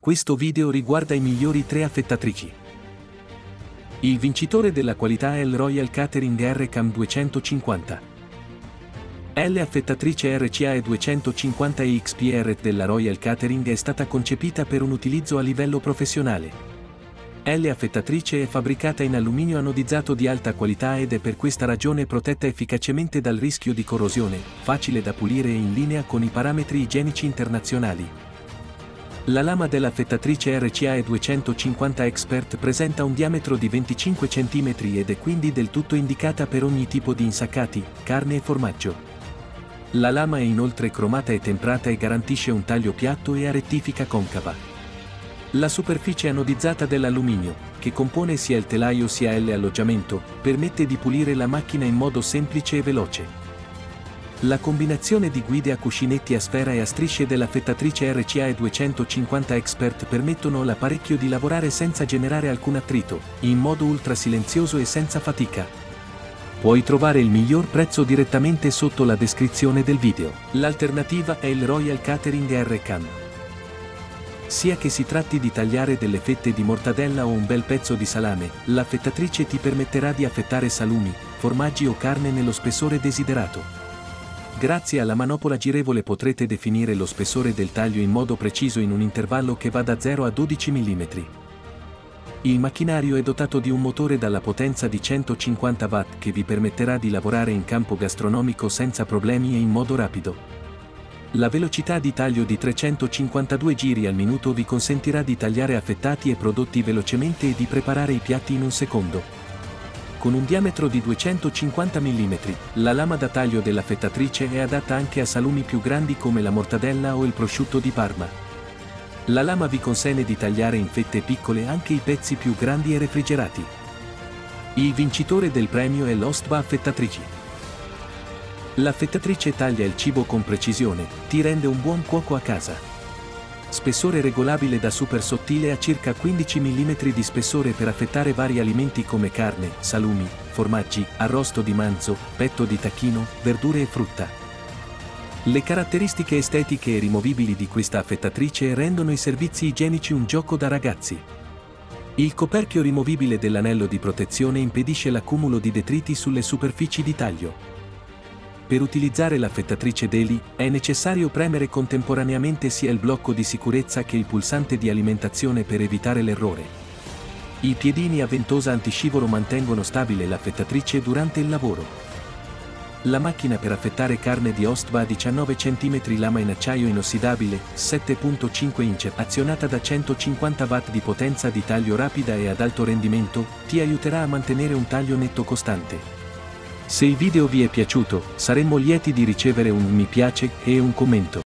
Questo video riguarda i migliori 3 affettatrici. Il vincitore della qualità è il Royal Catering RCAM 250. L affettatrice RCAE 250 XPR della Royal Catering è stata concepita per un utilizzo a livello professionale. L affettatrice è fabbricata in alluminio anodizzato di alta qualità ed è per questa ragione protetta efficacemente dal rischio di corrosione, facile da pulire e in linea con i parametri igienici internazionali. La lama dell'affettatrice RCAE 250 Expert presenta un diametro di 25 cm ed è quindi del tutto indicata per ogni tipo di insaccati, carne e formaggio. La lama è inoltre cromata e temprata e garantisce un taglio piatto e a rettifica concava. La superficie anodizzata dell'alluminio, che compone sia il telaio sia l'alloggiamento, permette di pulire la macchina in modo semplice e veloce. La combinazione di guide a cuscinetti a sfera e a strisce dell'affettatrice RCAE 250 Expert permettono all'apparecchio di lavorare senza generare alcun attrito, in modo ultra silenzioso e senza fatica. Puoi trovare il miglior prezzo direttamente sotto la descrizione del video. L'alternativa è il Royal Catering RCAM. Sia che si tratti di tagliare delle fette di mortadella o un bel pezzo di salame, l'affettatrice ti permetterà di affettare salumi, formaggi o carne nello spessore desiderato. Grazie alla manopola girevole potrete definire lo spessore del taglio in modo preciso in un intervallo che va da 0 a 12 mm. Il macchinario è dotato di un motore dalla potenza di 150 watt che vi permetterà di lavorare in campo gastronomico senza problemi e in modo rapido. La velocità di taglio di 352 giri al minuto vi consentirà di tagliare affettati e prodotti velocemente e di preparare i piatti in un secondo. Con un diametro di 250 mm, la lama da taglio dell'affettatrice è adatta anche a salumi più grandi come la mortadella o il prosciutto di Parma. La lama vi consente di tagliare in fette piccole anche i pezzi più grandi e refrigerati. Il vincitore del premio è l'Ostba affettatrici. L'affettatrice taglia il cibo con precisione, ti rende un buon cuoco a casa. Spessore regolabile da super sottile a circa 15 mm di spessore per affettare vari alimenti come carne, salumi, formaggi, arrosto di manzo, petto di tacchino, verdure e frutta. Le caratteristiche estetiche e rimovibili di questa affettatrice rendono i servizi igienici un gioco da ragazzi. Il coperchio rimovibile dell'anello di protezione impedisce l'accumulo di detriti sulle superfici di taglio. Per utilizzare l'affettatrice Deli, è necessario premere contemporaneamente sia il blocco di sicurezza che il pulsante di alimentazione per evitare l'errore. I piedini a ventosa antiscivolo mantengono stabile l'affettatrice durante il lavoro. La macchina per affettare carne di Ostba a 19 cm, lama in acciaio inossidabile, 7.5 inch, azionata da 150 watt di potenza di taglio rapida e ad alto rendimento, ti aiuterà a mantenere un taglio netto costante. Se il video vi è piaciuto, saremmo lieti di ricevere un mi piace e un commento.